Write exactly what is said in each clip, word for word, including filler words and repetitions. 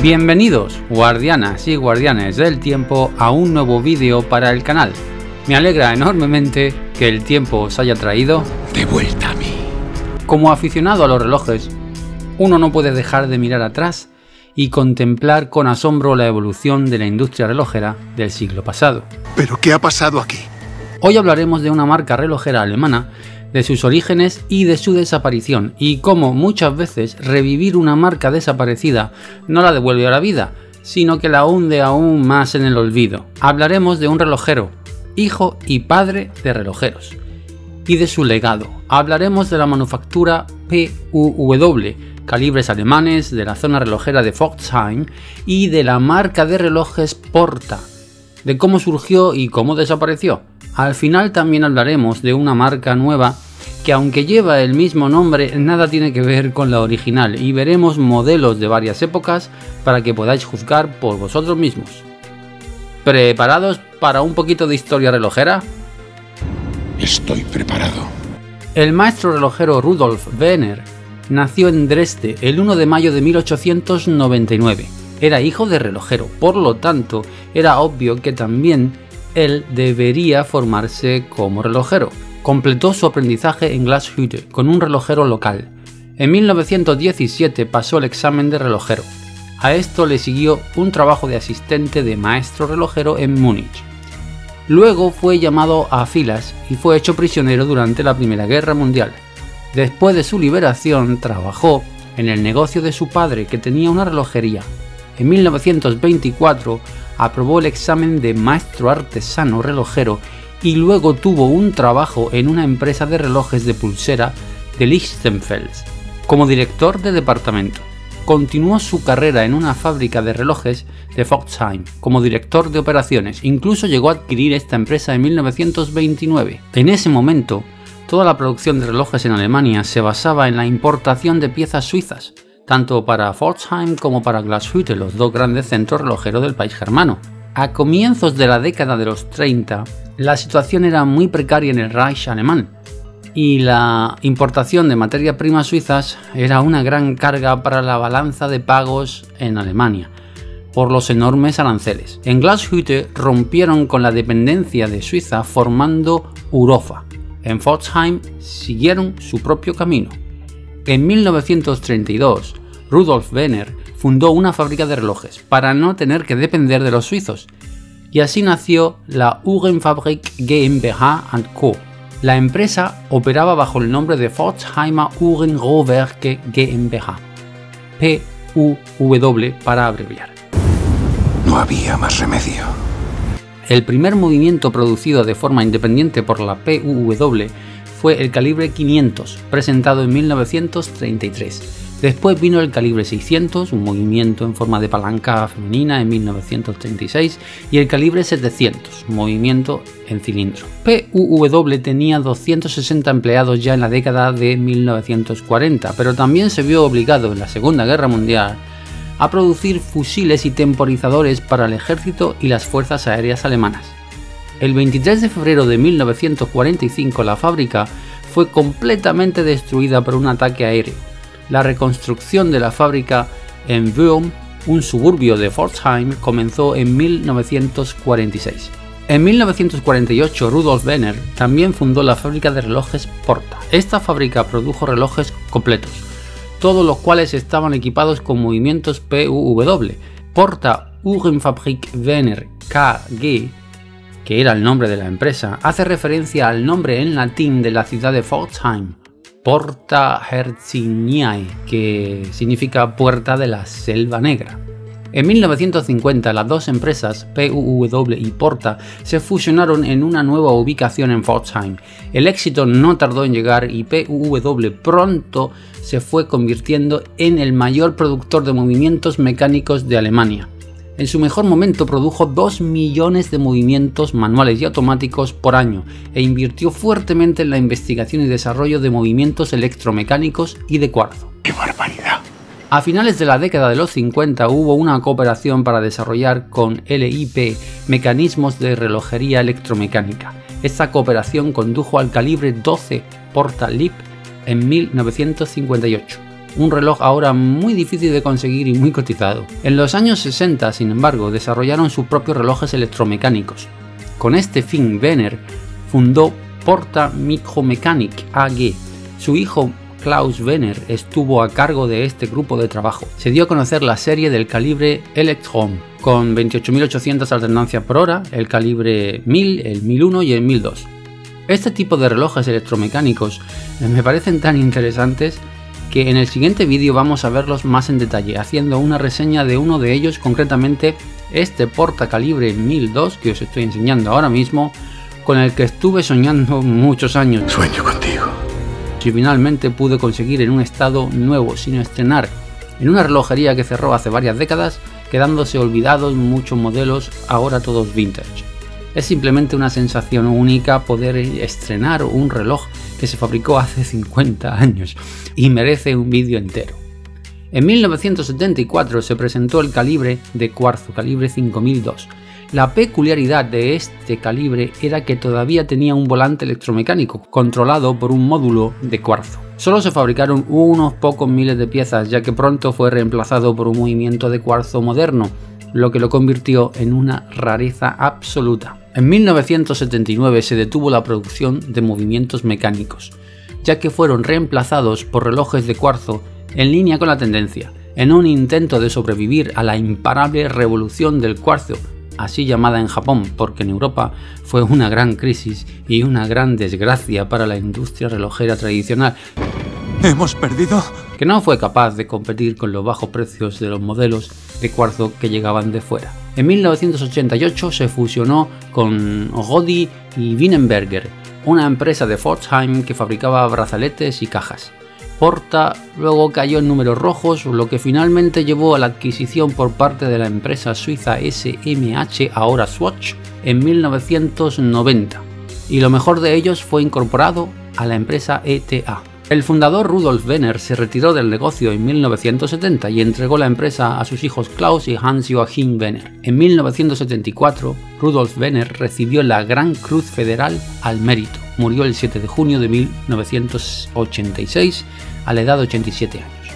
Bienvenidos, guardianas y guardianes del tiempo, a un nuevo vídeo para el canal. Me alegra enormemente que el tiempo os haya traído de vuelta a mí. Como aficionado a los relojes, uno no puede dejar de mirar atrás y contemplar con asombro la evolución de la industria relojera del siglo pasado. ¿Pero qué ha pasado aquí? Hoy hablaremos de una marca relojera alemana, de sus orígenes y de su desaparición, y cómo muchas veces revivir una marca desaparecida no la devuelve a la vida, sino que la hunde aún más en el olvido. Hablaremos de un relojero, hijo y padre de relojeros, y de su legado. Hablaremos de la manufactura P U W, calibres alemanes de la zona relojera de Pforzheim, y de la marca de relojes Porta, de cómo surgió y cómo desapareció. Al final también hablaremos de una marca nueva que, aunque lleva el mismo nombre, nada tiene que ver con la original, y veremos modelos de varias épocas para que podáis juzgar por vosotros mismos. ¿Preparados para un poquito de historia relojera? Estoy preparado. El maestro relojero Rudolf Wenner nació en Dresde el uno de mayo de mil ochocientos noventa y nueve. Era hijo de relojero, por lo tanto era obvio que también él debería formarse como relojero. Completó su aprendizaje en Glashütte con un relojero local. En mil novecientos diecisiete pasó el examen de relojero. A esto le siguió un trabajo de asistente de maestro relojero en Múnich. Luego fue llamado a filas y fue hecho prisionero durante la Primera Guerra Mundial. Después de su liberación trabajó en el negocio de su padre, que tenía una relojería. En mil novecientos veinticuatro aprobó el examen de maestro artesano relojero y luego tuvo un trabajo en una empresa de relojes de pulsera de Lichtenfels como director de departamento. Continuó su carrera en una fábrica de relojes de Pforzheim como director de operaciones. Incluso llegó a adquirir esta empresa en mil novecientos veintinueve. En ese momento, toda la producción de relojes en Alemania se basaba en la importación de piezas suizas, tanto para Pforzheim como para Glashütte, los dos grandes centros relojeros del país germano. A comienzos de la década de los treinta, la situación era muy precaria en el Reich alemán, y la importación de materias primas suizas era una gran carga para la balanza de pagos en Alemania, por los enormes aranceles. En Glashütte rompieron con la dependencia de Suiza formando Urofa. En Pforzheim siguieron su propio camino. En mil novecientos treinta y dos, Rudolf Wenner fundó una fábrica de relojes para no tener que depender de los suizos, y así nació la Uhrenfabrik GmbH and Co. La empresa operaba bajo el nombre de Pforzheimer Uhrenrohrwerke GmbH, P U W para abreviar. No había más remedio. El primer movimiento producido de forma independiente por la P U W fue el calibre quinientos, presentado en mil novecientos treinta y tres. Después vino el calibre seiscientos, un movimiento en forma de palanca femenina en mil novecientos treinta y seis, y el calibre setecientos, un movimiento en cilindro. P U W tenía doscientos sesenta empleados ya en la década de mil novecientos cuarenta, pero también se vio obligado en la Segunda Guerra Mundial a producir fusiles y temporizadores para el ejército y las fuerzas aéreas alemanas. El veintitrés de febrero de mil novecientos cuarenta y cinco la fábrica fue completamente destruida por un ataque aéreo. La reconstrucción de la fábrica en Würm, un suburbio de Pforzheim, comenzó en mil novecientos cuarenta y seis. En mil novecientos cuarenta y ocho, Rudolf Wenner también fundó la fábrica de relojes Porta. Esta fábrica produjo relojes completos, todos los cuales estaban equipados con movimientos P U W. Porta Uhrenfabrik Wenner K G, que era el nombre de la empresa, hace referencia al nombre en latín de la ciudad de Pforzheim, Porta Herciniae, que significa puerta de la selva negra. En mil novecientos cincuenta, las dos empresas, P U W y Porta, se fusionaron en una nueva ubicación en Pforzheim. El éxito no tardó en llegar y P U W pronto se fue convirtiendo en el mayor productor de movimientos mecánicos de Alemania. En su mejor momento produjo dos millones de movimientos manuales y automáticos por año e invirtió fuertemente en la investigación y desarrollo de movimientos electromecánicos y de cuarzo. ¡Qué barbaridad! A finales de la década de los cincuenta hubo una cooperación para desarrollar con L I P mecanismos de relojería electromecánica. Esta cooperación condujo al calibre doce Porta Lip en mil novecientos cincuenta y ocho. un reloj ahora muy difícil de conseguir y muy cotizado. En los años sesenta, sin embargo, desarrollaron sus propios relojes electromecánicos. Con este fin, Wenner fundó Porta Mikromechanik A G. Su hijo Klaus Wenner estuvo a cargo de este grupo de trabajo. Se dio a conocer la serie del calibre Electron, con veintiocho mil ochocientas alternancias por hora, el calibre mil, el mil uno y el mil dos. Este tipo de relojes electromecánicos me parecen tan interesantes que en el siguiente vídeo vamos a verlos más en detalle, haciendo una reseña de uno de ellos, concretamente este porta calibre mil dos que os estoy enseñando ahora mismo, con el que estuve soñando muchos años. Sueño contigo. Y finalmente pude conseguir en un estado nuevo, sin estrenar, en una relojería que cerró hace varias décadas, quedándose olvidados muchos modelos, ahora todos vintage. Es simplemente una sensación única poder estrenar un reloj que se fabricó hace cincuenta años y merece un vídeo entero. En mil novecientos setenta y cuatro se presentó el calibre de cuarzo, calibre cinco mil dos. La peculiaridad de este calibre era que todavía tenía un volante electromecánico controlado por un módulo de cuarzo. Solo se fabricaron unos pocos miles de piezas, ya que pronto fue reemplazado por un movimiento de cuarzo moderno, lo que lo convirtió en una rareza absoluta. En mil novecientos setenta y nueve se detuvo la producción de movimientos mecánicos, ya que fueron reemplazados por relojes de cuarzo en línea con la tendencia, en un intento de sobrevivir a la imparable revolución del cuarzo, así llamada en Japón, porque en Europa fue una gran crisis y una gran desgracia para la industria relojera tradicional. ¿Hemos perdido? Que no fue capaz de competir con los bajos precios de los modelos de cuarzo que llegaban de fuera. En mil novecientos ochenta y ocho se fusionó con Rodi y Wienerberger, una empresa de Pforzheim que fabricaba brazaletes y cajas. Porta luego cayó en números rojos, lo que finalmente llevó a la adquisición por parte de la empresa suiza S M H, ahora Swatch, en mil novecientos noventa, y lo mejor de ellos fue incorporado a la empresa E T A. El fundador Rudolf Wenner se retiró del negocio en mil novecientos setenta y entregó la empresa a sus hijos Klaus y Hans-Joachim Wenner. En mil novecientos setenta y cuatro, Rudolf Wenner recibió la Gran Cruz Federal al Mérito. Murió el siete de junio de mil novecientos ochenta y seis a la edad de ochenta y siete años.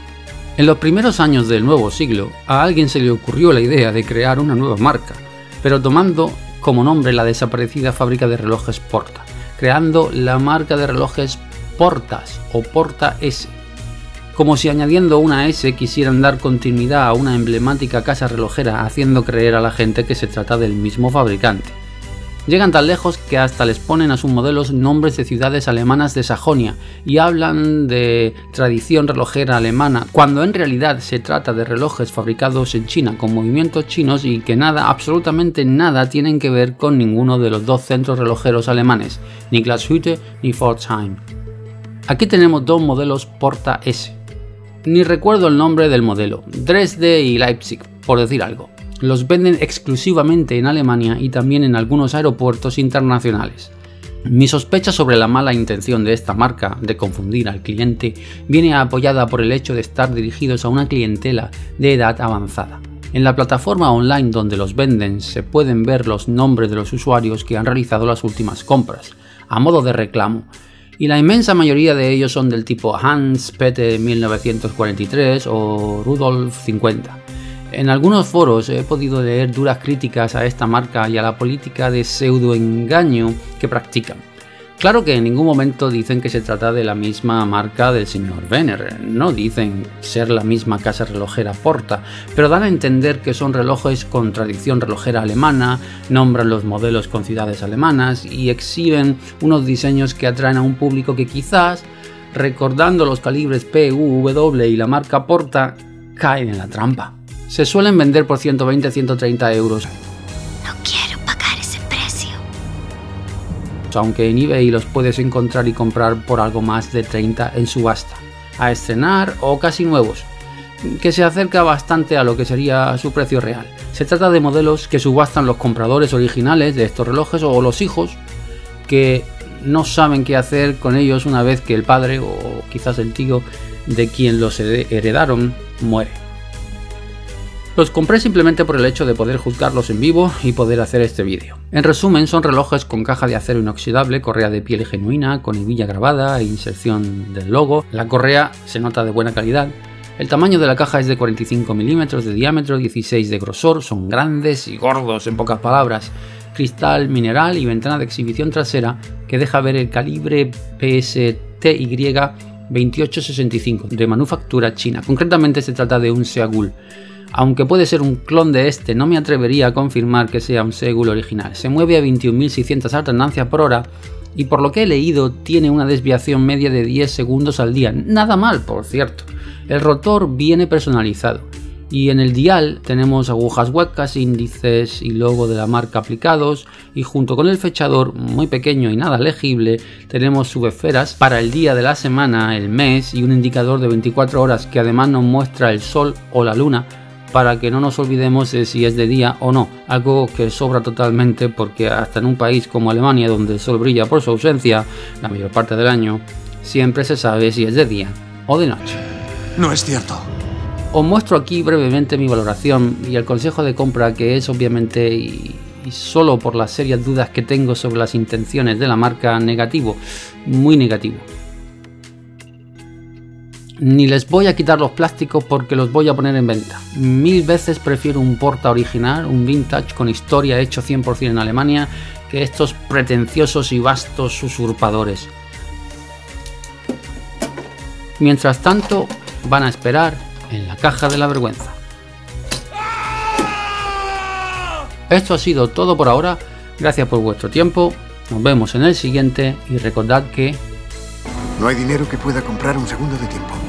En los primeros años del nuevo siglo, a alguien se le ocurrió la idea de crear una nueva marca, pero tomando como nombre la desaparecida fábrica de relojes Porta, creando la marca de relojes Portas o Porta S, como si añadiendo una S quisieran dar continuidad a una emblemática casa relojera, haciendo creer a la gente que se trata del mismo fabricante. Llegan tan lejos que hasta les ponen a sus modelos nombres de ciudades alemanas de Sajonia y hablan de tradición relojera alemana, cuando en realidad se trata de relojes fabricados en China con movimientos chinos y que nada, absolutamente nada, tienen que ver con ninguno de los dos centros relojeros alemanes, ni Glashütte ni Pforzheim. Aquí tenemos dos modelos Porta S. Ni recuerdo el nombre del modelo, Dresde y Leipzig, por decir algo. Los venden exclusivamente en Alemania y también en algunos aeropuertos internacionales. Mi sospecha sobre la mala intención de esta marca de confundir al cliente viene apoyada por el hecho de estar dirigidos a una clientela de edad avanzada. En la plataforma online donde los venden se pueden ver los nombres de los usuarios que han realizado las últimas compras, a modo de reclamo, y la inmensa mayoría de ellos son del tipo Hans Peter mil novecientos cuarenta y tres o Rudolf cincuenta. En algunos foros he podido leer duras críticas a esta marca y a la política de pseudoengaño que practican. Claro que en ningún momento dicen que se trata de la misma marca del señor Wenner, no dicen ser la misma casa relojera Porta, pero dan a entender que son relojes con tradición relojera alemana, nombran los modelos con ciudades alemanas y exhiben unos diseños que atraen a un público que quizás, recordando los calibres P, U, W y la marca Porta, caen en la trampa. Se suelen vender por ciento veinte a ciento treinta euros. No quiero pagar ese precio. Aunque en eBay los puedes encontrar y comprar por algo más de treinta en subasta, a estrenar o casi nuevos, que se acerca bastante a lo que sería su precio real. Se trata de modelos que subastan los compradores originales de estos relojes o los hijos que no saben qué hacer con ellos una vez que el padre o quizás el tío de quien los heredaron muere. Los compré simplemente por el hecho de poder juzgarlos en vivo y poder hacer este vídeo. En resumen, son relojes con caja de acero inoxidable, correa de piel genuina, con hebilla grabada e inserción del logo. La correa se nota de buena calidad. El tamaño de la caja es de cuarenta y cinco milímetros de diámetro, dieciséis de grosor, son grandes y gordos en pocas palabras. Cristal mineral y ventana de exhibición trasera que deja ver el calibre P S T Y veintiocho sesenta y cinco de manufactura china. Concretamente se trata de un Seagull. Aunque puede ser un clon de este, no me atrevería a confirmar que sea un Seagull original. Se mueve a veintiún mil seiscientas alternancias por hora y por lo que he leído tiene una desviación media de diez segundos al día. Nada mal, por cierto. El rotor viene personalizado y en el dial tenemos agujas huecas, índices y logo de la marca aplicados, y junto con el fechador muy pequeño y nada legible tenemos subesferas para el día de la semana, el mes y un indicador de veinticuatro horas que además nos muestra el sol o la luna, para que no nos olvidemos de si es de día o no, algo que sobra totalmente porque hasta en un país como Alemania, donde el sol brilla por su ausencia la mayor parte del año, siempre se sabe si es de día o de noche. No es cierto. Os muestro aquí brevemente mi valoración y el consejo de compra, que es obviamente y, y solo por las serias dudas que tengo sobre las intenciones de la marca, negativo, muy negativo. Ni les voy a quitar los plásticos porque los voy a poner en venta. Mil veces prefiero un Porta original, un vintage con historia hecho cien por cien en Alemania, que estos pretenciosos y vastos usurpadores. Mientras tanto, van a esperar en la caja de la vergüenza. Esto ha sido todo por ahora. Gracias por vuestro tiempo. Nos vemos en el siguiente y recordad que no hay dinero que pueda comprar un segundo de tiempo.